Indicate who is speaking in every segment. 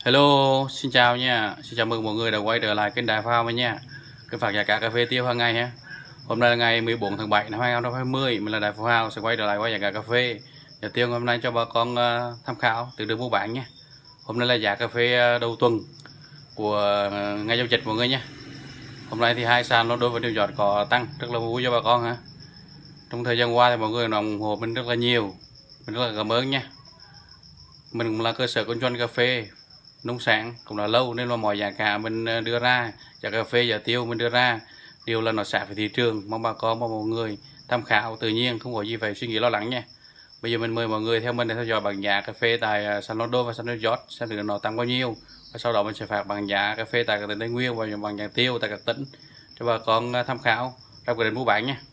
Speaker 1: Hello, xin chào nha. Xin chào mừng mọi người đã quay trở lại kênh Đại Phao mình nha. Kênh phát giá cả cà phê tiêu hàng ngày ha. Hôm nay là ngày 14 tháng 7 năm 2020, mình là Đại Phao sẽ quay trở lại giá cả cà phê giá tiêu hôm nay cho bà con tham khảo từ đường mua bán nha. Hôm nay là giá cà phê đầu tuần của ngày giao dịch mọi người nha. Hôm nay thì hai sàn London và New York có tăng, rất là vui cho bà con ha. Trong thời gian qua thì mọi người ủng hộ mình rất là nhiều, mình rất là cảm ơn nha. Mình cũng là cơ sở kinh doanh cà phê nông sản cũng đã lâu, nên là mọi giá cả mình đưa ra, giá cà phê giá tiêu mình đưa ra đều là nó sát với thị trường, mong bà con mong mọi người tham khảo tự nhiên, không có gì phải suy nghĩ lo lắng nha. Bây giờ mình mời mọi người theo mình để theo dõi bảng giá cà phê tại San London và San New York xem thử nó tăng bao nhiêu, và sau đó mình sẽ phạt bảng giá cà phê tại các tỉnh Tây Nguyên và bảng giá tiêu tại các tỉnh cho bà con tham khảo trong quá trình mua bán nha.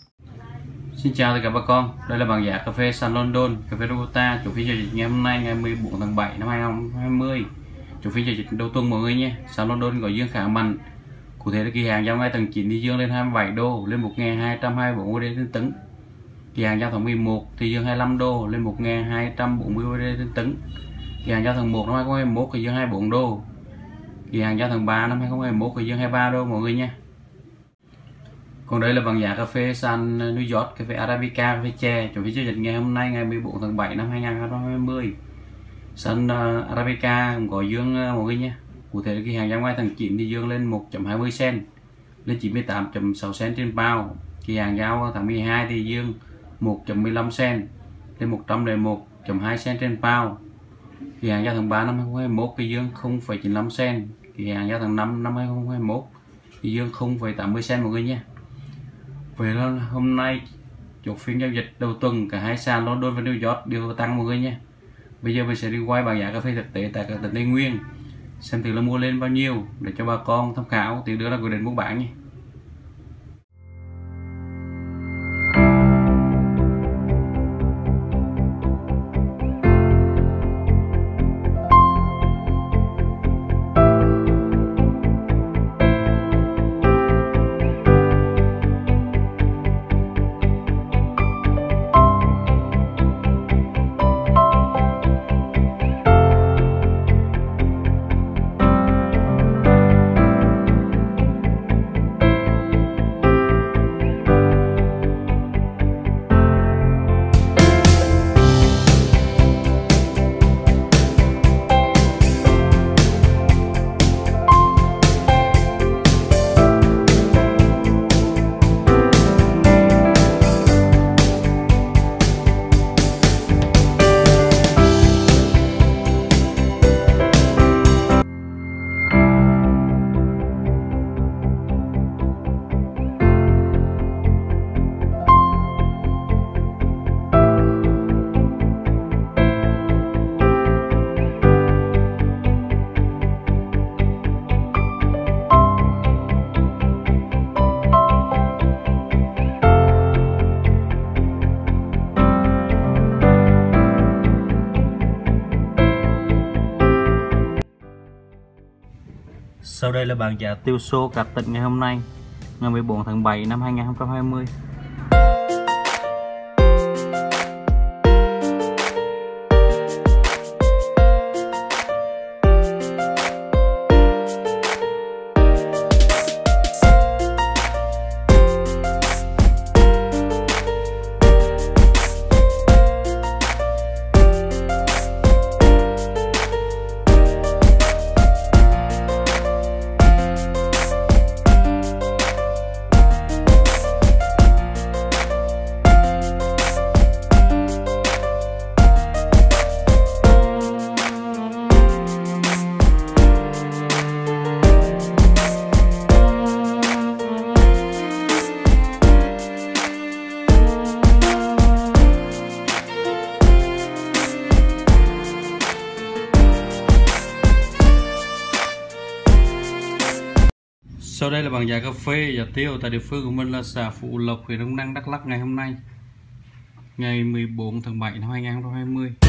Speaker 1: Xin chào tất cả bà con, đây là bảng giá cà phê San London, cà phê Robusta, chủ phiên giao dịch ngày hôm nay ngày 14 tháng 7 năm 2020, chủ phiên giao dịch đầu tuần mọi người nhé. San London có dương khá mạnh, cụ thể là kỳ hàng giao ngay tầng 9 thì dương lên 27 đô lên 1.224 USD trên tấn. Kỳ hàng giao tháng 11 thì dương 25 đô lên 1.240 USD trên tấn. Kỳ hàng giao tháng 1 năm 2021 thì dương 24 đô. Kỳ hàng giao tháng 3 năm 2021 thì dương 23 đô mọi người nha. Còn đây là bảng giá cà phê San New York, cà phê Arabica, cà phê chè, chủ phiên giao dịch ngày hôm nay ngày 14 tháng 7 năm 2020. San Arabica cũng có dương mọi người nha. Cụ thể là kỳ hàng giao ngay tháng 9 thì dương lên 1.20 cent lên 98.6 cent trên bao. Kỳ hàng giao tháng 12 thì dương 1.15 cent lên 101.2 cent trên bao. Kỳ hàng giao tháng 3 năm 2021 thì dương 0.95 cent. Kỳ hàng giao tháng 5 năm 2021 thì dương 0.80 cent mọi người nha. Vậy là hôm nay chốt phiên giao dịch đầu tuần cả hai sàn London và New York đều tăng mọi người nha. Bây giờ mình sẽ đi quay bảng giá cà phê thực tế tại các tỉnh Tây Nguyên, xem thử là mua lên bao nhiêu để cho bà con tham khảo thì đưa ra quyết định mua bán nhé. Sau đây là bảng giá tiêu số các tỉnh ngày hôm nay, ngày 14 tháng 7 năm 2020. Sau đây là bảng giá cà phê giá tiêu tại địa phương của mình là xã Phú Lộc, huyện Đông Năng, Đắk Lắk ngày hôm nay, ngày 14 tháng 7 năm 2020.